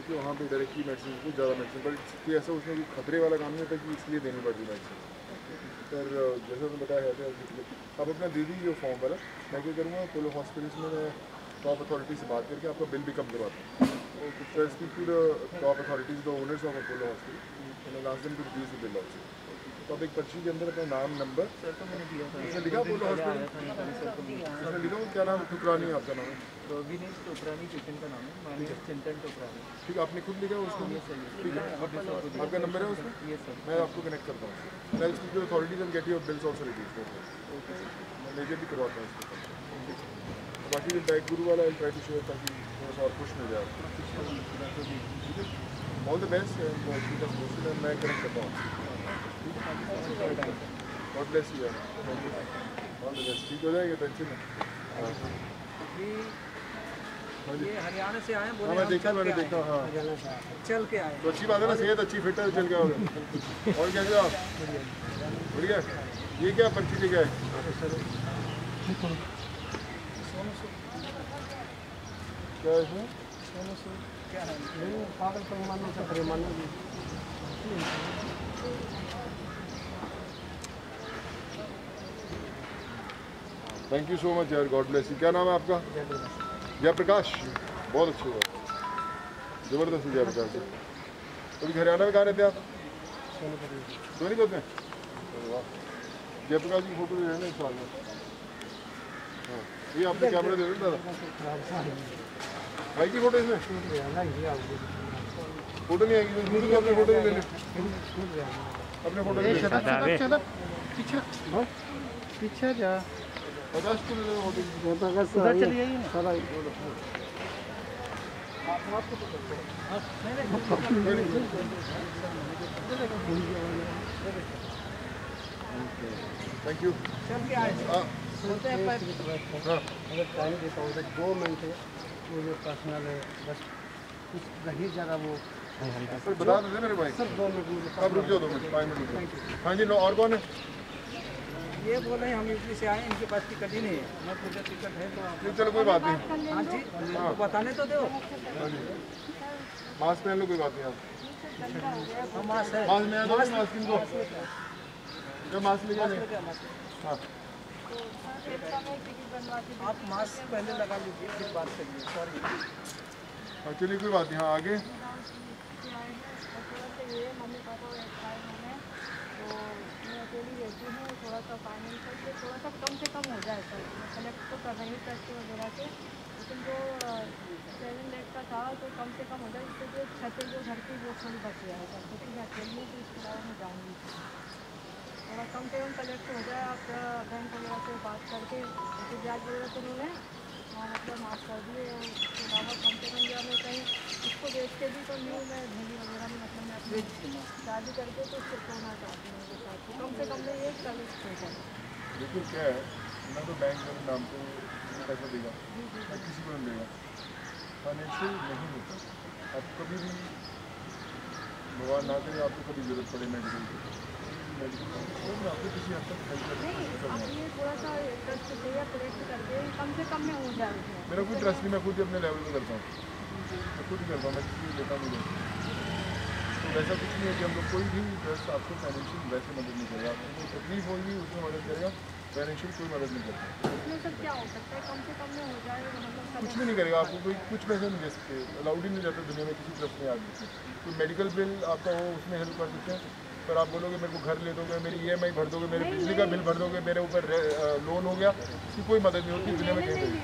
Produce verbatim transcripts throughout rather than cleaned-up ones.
कि वहाँ पे डायरेक्टली मेडिसिन कुछ ज़्यादा मेडिसिन पर कोई ऐसा उसमें कोई खतरे वाला काम नहीं होता कि इसलिए देनी पड़ती मेडिसिन। पर जैसे मैंने बताया है आप अपना दे दीजिए वो फॉर्म वाला, मैं क्या करूँगा अपोलो हॉस्पिटल्स में मैं टॉप अथॉरिटी से बात करके आपका बिल भी कम करवाता हूँ। तो speak to the top authorities the owners of Apollo hospital and last them to reduce the bill also. तो आप एक पर्ची के अंदर अपना नाम नंबर सर तो मैंने दिया था, इसमें लिखा अपोलो हॉस्पिटल, इसमें लिखा वो क्या नाम टुकरानी आपका नाम है? रोगिनेश टोपरानी पेशेंट का नाम है, मानी चिंतन टोपरानी। ठीक है, आपने खुद लिखा है उसको? ठीक है, आपका नंबर है उसमें? ये सर मैं आपको कनेक्ट करता हूँ। मैं speak to authorities and get your bills also reduce. मैं लेजर भी करवाता हूँ इसको। बाकी जो बैक गुरु वाला आई ट्राई टू शो ताकि थोड़ा सा और खुश मिल जाए। ऑल द बेस्ट एंड मैं कनेक्ट करता हूँ। गॉड ब्लेस यू यार, ऑल द बेस्ट। ठीक हो जाएगा, टेंशन नहीं। ये हरियाणा से आए बोले, हाँ मैं देखा मैंने देखा हाँ चल के आए तो अच्छी बात है ना, सेहत अच्छी फिट है चल के आओगे। और कैसे आप? बढ़िया। ये क्या पर्ची लेके आए? क्या है इसमें? क्या है पागल पर मानो चक्रे मानो थैंक यू सो मच यार, गॉड ब्लेस यू। क्या नाम है आपका? जयप्रकाश। बहुत अच्छी बात, जबरदस्त जयप्रकाश जी। अभी हरियाणा में कहाँ रहते हैं आप? सोनीपत में। वाह, जयप्रकाश की फोटो ले लेना इस साल में। हाँ ये आपने कैमरा दे देना भाई की फोटो इसमें फोटो नहीं आएगी तो अपने फोटो ले लें, अपने फोटो ले लें। पीछे जा पचास को ले लेना फोटो। उधर चलिए सारा थैंक यू। चल के आए बोलते हैं पर अगर टाइम देता हूँ तो दो मिनट मुझे पर्सनल है, बस कुछ रही जगह वो सर बता देते मेरे भाई। सर दो मिनट मुझे आप रुक जाओ दो मिनट, पाँच मिनट रुक जाओ। हाँ जी, नो और कौन है? ये बोल रहे हैं हम यूपी से आए, इनके पास टिकट ही नहीं है। मैं पूछा टिकट है तो आप नहीं चलो कोई बात नहीं। हाँ जी तो बताने तो दो। हाँ जी, मास्क पहन लो, कोई बात नहीं। आप हम मास्क है, मास्क में आ दो, मास्क इनको जो मास्क लेके आने। हाँ आप मास्क पहले लगा लीजिए फिर बात करिए। सॉरी हाँ चलिए कोई बात नहीं। हाँ आगे मम्मी पापा एक्सपायर हो गए तो मैं अकेली रहती हूँ, थोड़ा सा फाइनेंशियल से थोड़ा सा कम से कम हो जाए सर। मैं कलेक्ट तो कर रही हूँ टेस्ट वगैरह के, लेकिन जो सेवन लैख का था तो कम से कम हो जाए, इससे जो छत जो घर की वो थोड़ी बच जाए सर, क्योंकि मैं अकेली हूँ तो इसके अलावा मैं जाऊँगी थोड़ा कम से कम कलेक्ट हो जाए। आप बैंक वगैरह से बात करके जैसे ब्याज वगैरह तो उन्होंने मतलब माफ़ कर दिए, उसके अलावा कम से कम या मैं कहीं इसको देख के भी तो न्यू मैं भिंडी वगैरह में मतलब मैं अपनी शादी करके तो उसको खोना चाहती हूँ उसके साथ, तो कम से कम में ये कलेक्ट हो जाए। देखिए क्या है, मैं तो बैंक मेरे नाम पे पैसा देगा, मैं किसी को नहीं देगा, फाइनेंशियल नहीं होता। आप कभी भी भगवान ना करे आपको कभी जरूरत पड़े मेडिकल की, मेडिकल आपको किसी हद तक हेल्प नहीं आप ये थोड़ा सा ट्रस्ट से या कलेक्ट करके कम से कम में हो जाए। मेरा कोई ट्रस्ट नहीं, मैं खुद ही अपने लेवल पे करता हूँ, मैं खुद ही करता हूँ, मैं किसी को लेता नहीं। तो वैसा कुछ नहीं है कि हम लोग कोई भी ट्रस्ट आपको फाइनेंशियल वैसे मदद नहीं करेगा, आपको कोई तकलीफ होगी उसमें मदद करेगा, फाइनेंशियल कोई मदद नहीं करता। इसमें सर क्या हो सकता है कम से कम में हो जाए, मतलब कुछ भी नहीं करेगा, आपको कोई कुछ पैसे नहीं दे सकते, अलाउड ही नहीं जाता दुनिया में किसी ट्रस्ट में आदमी से। कोई मेडिकल बिल आपका हो उसमें हेल्प कर सकते हैं, पर आप बोलोगे मेरे को घर ले दोगे, मेरी ई एम आई भर दोगे, मेरे बिजली का बिल भर दोगे, मेरे ऊपर लोन हो गया, इसकी कोई मदद नहीं होती दुनिया में कहीं।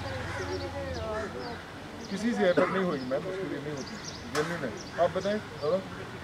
किसी से है पर नहीं होगी मैम, उसके लिए नहीं होती, जेन्युइन है। आप बताएं दादा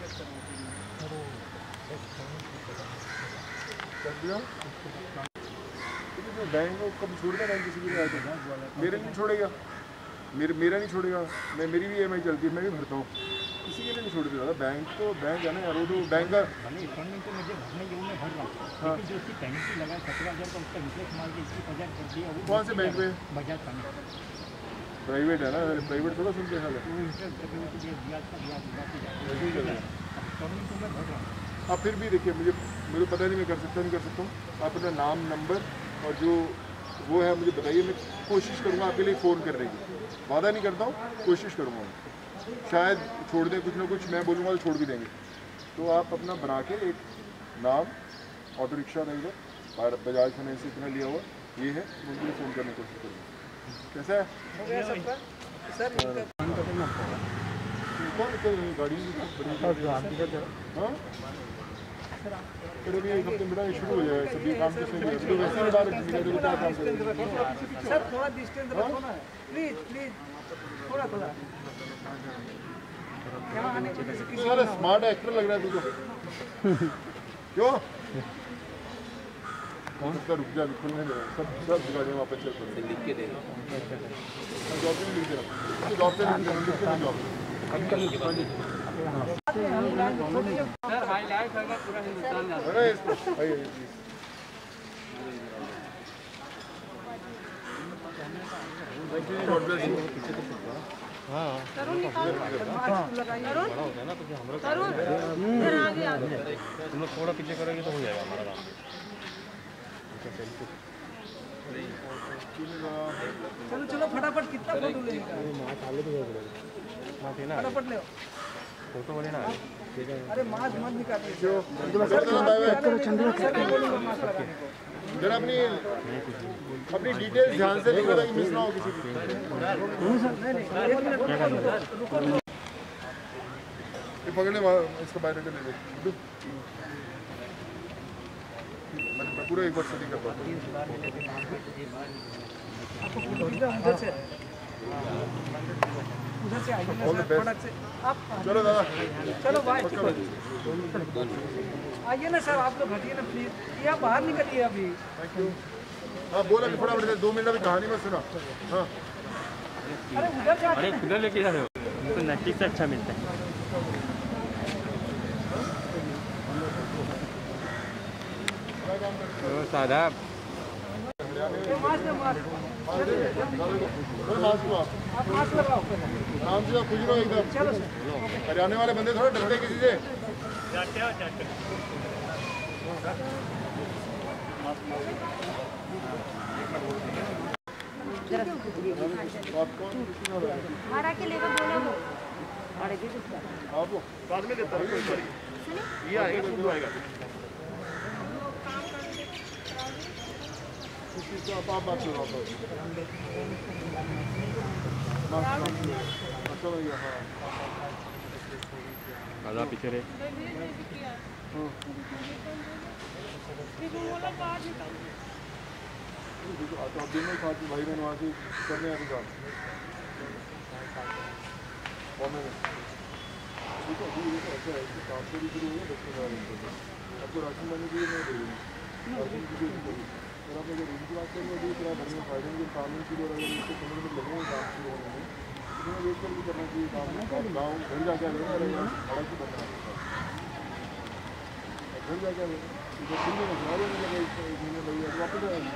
बैंक को कभी छोड़ता बैंक किसी भी आगे मेरे नहीं छोड़ेगा, मेरे मेरा नहीं छोड़ेगा, मैं मेरी भी ई एम आई चलती है, मैं भी भरता हूँ, किसी के लिए नहीं छोड़ देता। बैंक तो बैंक है ना यार, वो तो बैंक का इंस्टॉलमेंट तो मुझे भरने जो मैं भर रहा हूँ, लेकिन जो उसकी पेनल्टी लगा सत्रह हज़ार का उसका इंटरेस्ट मार के इक्कीस हज़ार कर दिया। वो कौन से बैंक पे? बजाज फाइनेंस प्राइवेट है ना, प्राइवेट थोड़ा सुनते हैं। वो इंटरेस्ट ब्याज का ब्याज ऐसे ही चलेगा। इंस्टॉलमेंट तो मैं भर रहा हूँ। आप फिर भी देखिए, मुझे मुझे पता नहीं मैं कर सकता नहीं कर सकता हूँ, आप अपना नाम नंबर और जो वो है मुझे बताइए, मैं कोशिश करूँगा आपके लिए फ़ोन करने की, वादा नहीं करता हूँ, कोशिश करूँगा। शायद छोड़ दें, कुछ ना कुछ मैं बोलूँगा तो छोड़ भी देंगे। तो आप अपना बना के एक नाम, ऑटो रिक्शा रहेगा और बजाज फाइनेंस से इतना लिया हुआ ये है, उनके लिए फ़ोन करने की कोशिश करेंगे। कैसा है? हो गया सबका सर? कौन गाड़ी हाँ फिर अभी एक हफ्ते में शुरू हो जाएगा सब ये काम किसने किया तो वैसे ही बता रहे क्या काम करेंगे सर थोड़ा डिस्टेंस रखो ना प्लीज प्लीज थोड़ा थोड़ा यहाँ आने की वजह से किसी सारा स्मार्ट एक्टर लग रहा है तुझको क्यों कौन सा रुक जा खुलने दे सब सब गाड़ियाँ वापस चल पड़े लिख के दे जॉब पे लिख दे रहा जॉब पे लिख दे जॉब सर हाईलाइट होगा पूरा हिंदुस्तान में। अरे इसको आइए please thank you God bless you हां तरुण निकालो तरुण तरुण इधर आगे आगे तुम लोग थोड़ा पीछे करोगे तो हो जाएगा हमारा काम। चलो चलो फटाफट कितना फोटो लेगा फटाफट ले फोटो बोले ना अरे मास्क मत निकालिए जरा अपनी अपनी डिटेल्स ध्यान से लिखो ताकि मिस ना हो किसी की ये पकड़ने इसका बायोडाटा ले ले मैं पूरा एक बार सेटिंग करता हूँ उधर से उधर से आइए All the best. प्रोडक्ट से आप चलो दादा चलो बाय पक्का भाई आइए ना सर आप लोग हटिए ना प्लीज ये आप बाहर निकलिए अभी थैंक यू हाँ बोला कि फटाफट दो मिनट अभी कहानी में सुना हाँ अरे उधर जा अरे खुदा लेके जा रहे हो तो नैटिक से अच्छा मिलता है। सादा ये मास्क है, मास्क मास्क को आप आप मास्क लगाओ नाम से खुश रहो एकदम चलो सर हरियाणा वाले बंदे थोड़ा डरते किसी से हरा के लेकर बोला वो आप बाद में देता हूँ ये आएगा खुद आएगा इस चीज़ को आप आप बात करो आप अच्छा भैया हाँ आधा पीछे रे तो अब दोनों साथ भाई बहन वहाँ से करने आते काम कौन है देखो अभी ये तो ऐसा है कि काम से भी शुरू हो गया दस पंद्रह दिन तक आपको राशन पानी के लिए नहीं देंगे राशन की भी करेंगे और आप अगर रूम की बात करेंगे अभी पूरा घर में फायदे के काम नहीं शुरू हो रहा है उससे पंद्रह दिन लगेंगे काम शुरू होने में इसमें वेट कर भी करना चाहिए काम गाँव घर जाके आ जाएगा अरे भाड़ा की बनना घर जाके आ जाएगा इधर तीन महीने घुमा देने लगे एक महीने लगे वापस आएंगे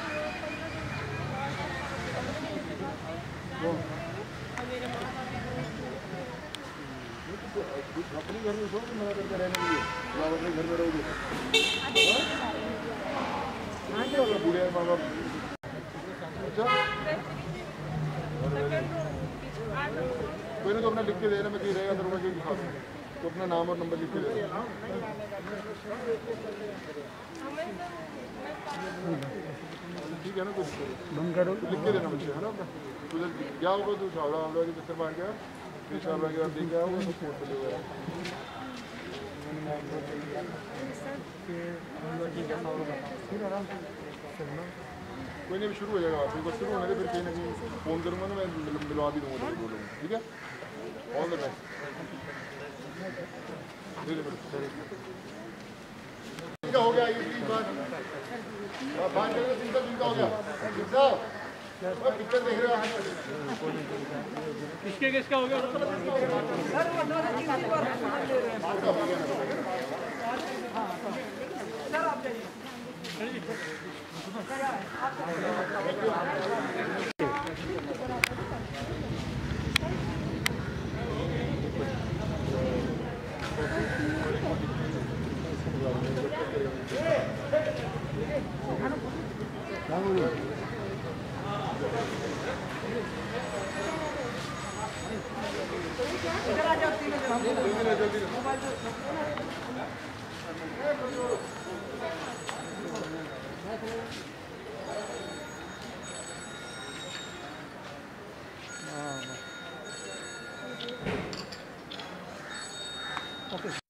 अपने घर में सो मना करके रहने के लिए आप अपने घर में रहोगे बूढ़े माँ बाप अच्छा कोई ना तो अपना लिख के देना मैं कहीं रहेगा दरवाजे के पास तो अपना नाम और नंबर लिख के दे ठीक है ना कुछ बंद करो लिख के देना मुझे है ना अपना उधर क्या होगा तो छावड़ा वावड़ा के चक्कर मार गया फिर छावड़ा के बाद देख गया वो फोन पे ले गया कोई नहीं शुरू हो जाएगा आप एक बार शुरू होने फिर कहीं ना कहीं फ़ोन करूँगा ना मैं मिलवा भी दूँगा बोलूँगा ठीक है ऑल द बेस्ट इनका हो गया ये तीन बार बात करेंगे सिंपल इनका हो गया पिक्चर देख रहे हो किसके किसका हो गया सर वो दोनों तीन बार हाथ ले रहे हैं सर आप जाइए हाँ इधर आ जाओ तीनों जन हमको जल्दी ना जल्दी ना। मोबाइल दो। हाँ, ओके।